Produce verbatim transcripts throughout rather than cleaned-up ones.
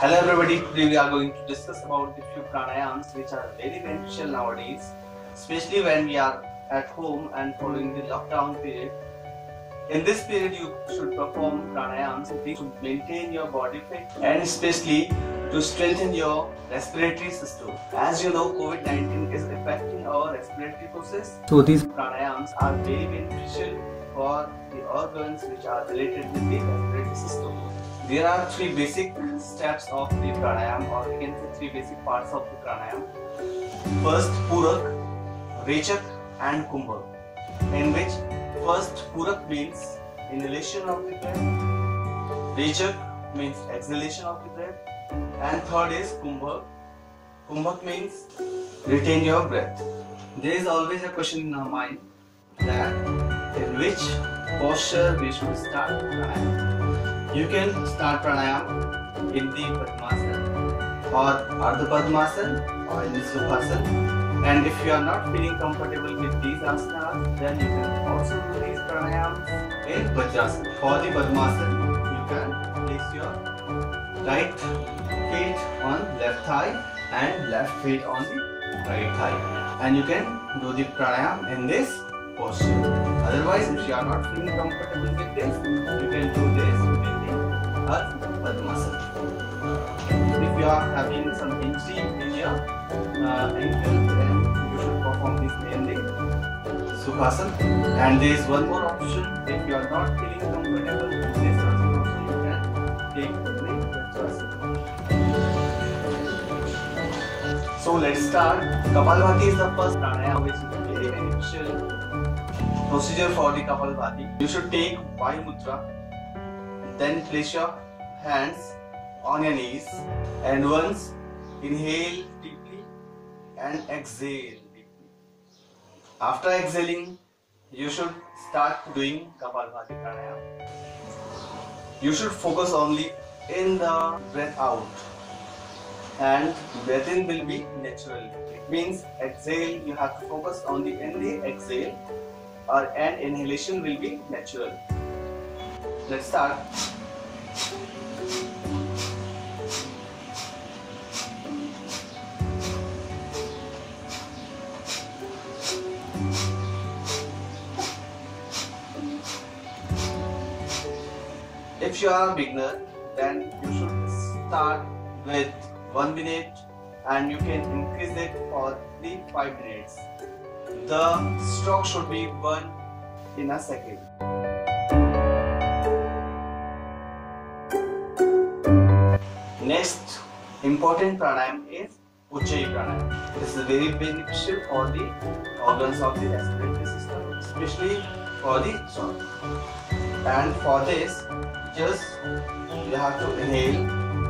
Hello everybody, today we are going to discuss about the few pranayams which are very beneficial nowadays, especially when we are at home and following the lockdown period. In this period you should perform pranayams to maintain your body fit and especially to strengthen your respiratory system. As you know, COVID nineteen is affecting our respiratory process. So these pranayams are very beneficial for the organs which are related with the respiratory system. There are three basic steps of the pranayam, or we can say three basic parts of the pranayam. First, Purak, Rechak and Kumbhak, in which first Purak means inhalation of the breath, Rechak means exhalation of the breath, and third is Kumbhak. Kumbhak means retain your breath. There is always a question in our mind that in which posture we should start pranayam. You can start pranayam in the Padmasana or Ardha Padmasana or in the Sukhasana. And if you are not feeling comfortable with these asanas, then you can also do these pranayams in Vajrasana. For the Padmasana, you can place your right feet on left thigh and left feet on the right thigh. And you can do the pranayam in this posture. Otherwise, if you are not feeling comfortable with this, you can do this with the Ardha Padmasana. If you are having some injury in your uh, ankle, then you should perform this in the Sukhasana. And there is one more option. If you are not feeling comfortable with this asana, also you can take the Vajrasana. So let's start. Kapalbhati is the first pranayama which is very beneficial procedure for the Kapalbhati. You should take Vayu Mudra, then place your hands on your knees and once inhale deeply and exhale deeply. After exhaling, you should start doing Kapalbhati pranayama. You should focus only in the breath out and breath in will be natural. It means exhale, you have to focus only in the exhale, or and inhalation will be natural. Let's start. If you are a beginner, then you should start with one minute and you can increase it for the five minutes. The stroke should be one in a second. Next important pranayam is Ujjayi pranayam. This is very beneficial for the organs of the respiratory system, especially for the throat. And for this, just you have to inhale,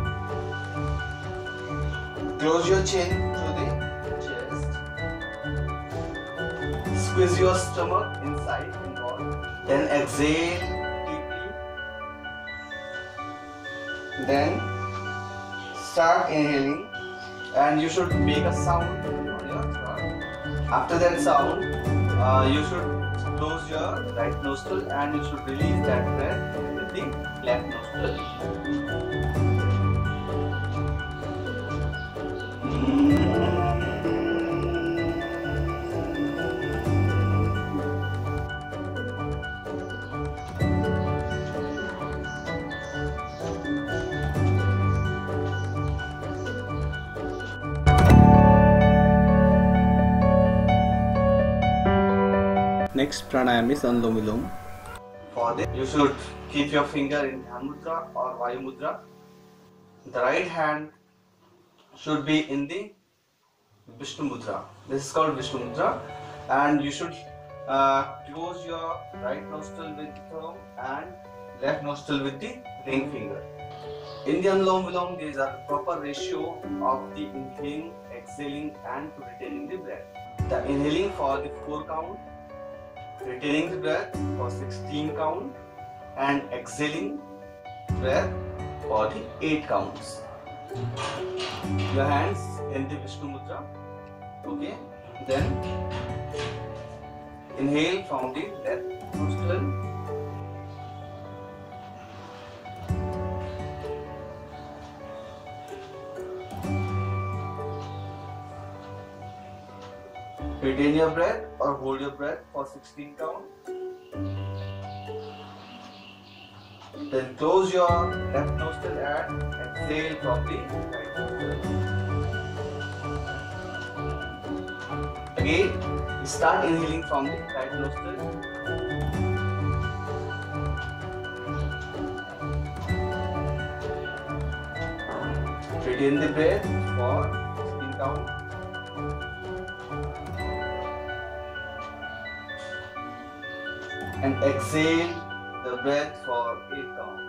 close your chin to the chest, squeeze your stomach inside inward, then exhale deeply, then start inhaling and you should make a sound on your throat. After that sound, uh, you should close your right nostril and you should release that breath with the left nostril. Next pranayam is Anulom Vilom. For this, you should keep your finger in Dhyan Mudra or Vayu Mudra. The right hand should be in the Vishnu Mudra. This is called Vishnu Mudra, and you should uh, close your right nostril with the thumb and left nostril with the ring finger. In the Anulom Vilom, there is a proper ratio of the inhaling, exhaling, and to retaining the breath. The inhaling for the four count, retaining the breath for sixteen count, and exhaling breath for the eight counts. Your hands in the Vishnu Mudra. Okay. Then inhale from the left nostril. Retain your breath or hold your breath for sixteen count. Then close your left nostril and exhale from the right nostril. Again, start inhaling from the right nostril. Retain the breath for sixteen count. And exhale the breath for eight counts.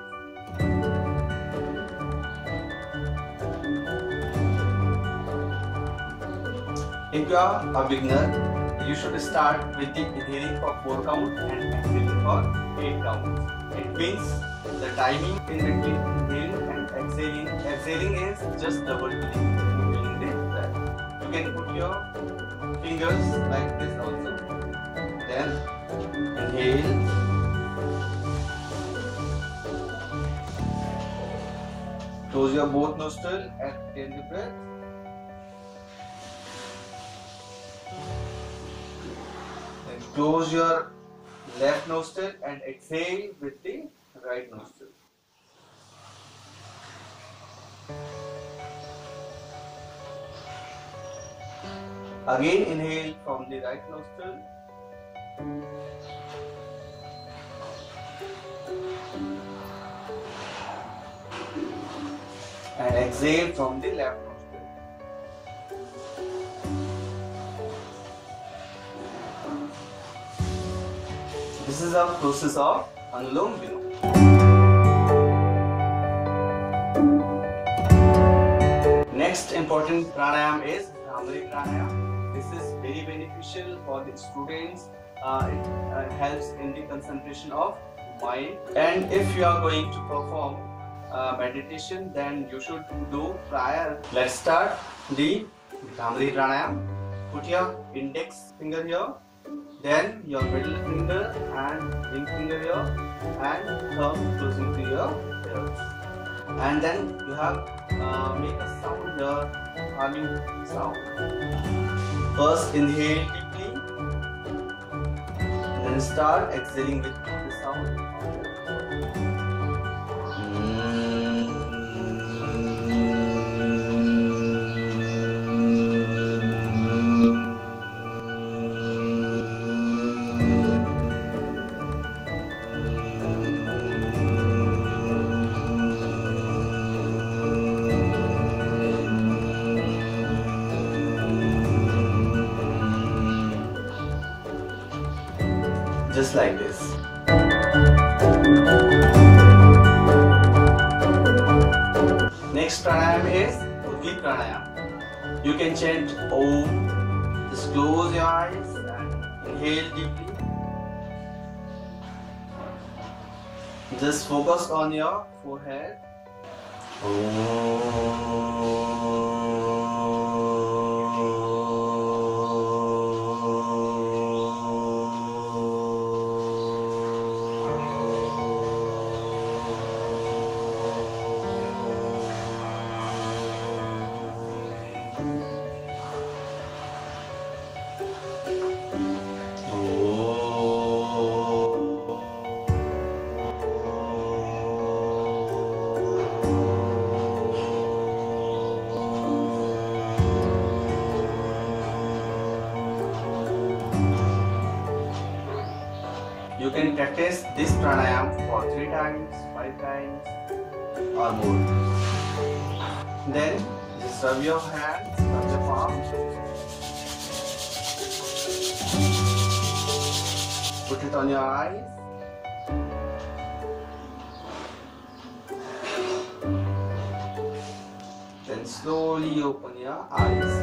If you are a beginner, you should start with the inhaling for four counts and exhaling for eight counts. It means the timing in between inhaling and exhaling. Exhaling is just double to the inhaling the breath. You can put your fingers like this also. Then inhale. Close your both nostrils and retain the breath. Then close your left nostril and exhale with the right nostril. Again inhale from the right nostril. And exhale from the left nostril. This is a process of Anulom Vilom. Next important pranayam is Bhramari pranayam. This is very beneficial for the students. Uh, it uh, helps in the concentration of mind. And if you are going to perform Uh, meditation, then you should do prior. Let's start the Bhramari pranayam. Put your index finger here, then your middle finger and ring finger here, and thumb closing to your ears. And then you have uh, make a sound here, humming sound. First inhale deeply, then start exhaling with the sound. Just like this. Next pranayam is Udgit pranayam. You can chant Om. Just close your eyes and inhale deeply. Just focus on your forehead. Om. You can practice this pranayam for three times, five times or more. Then just rub your hands, rub your palms. Put it on your eyes. Then slowly open your eyes.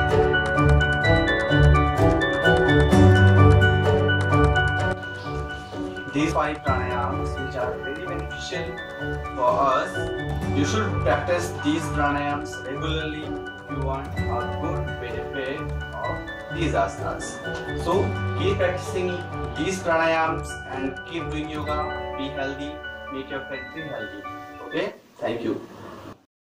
These five pranayams, which are very beneficial for us, you should practice these pranayams regularly if you want a good benefit of these asanas. So keep practicing these pranayams and keep doing yoga. Be healthy, make your country healthy. Okay? Thank you.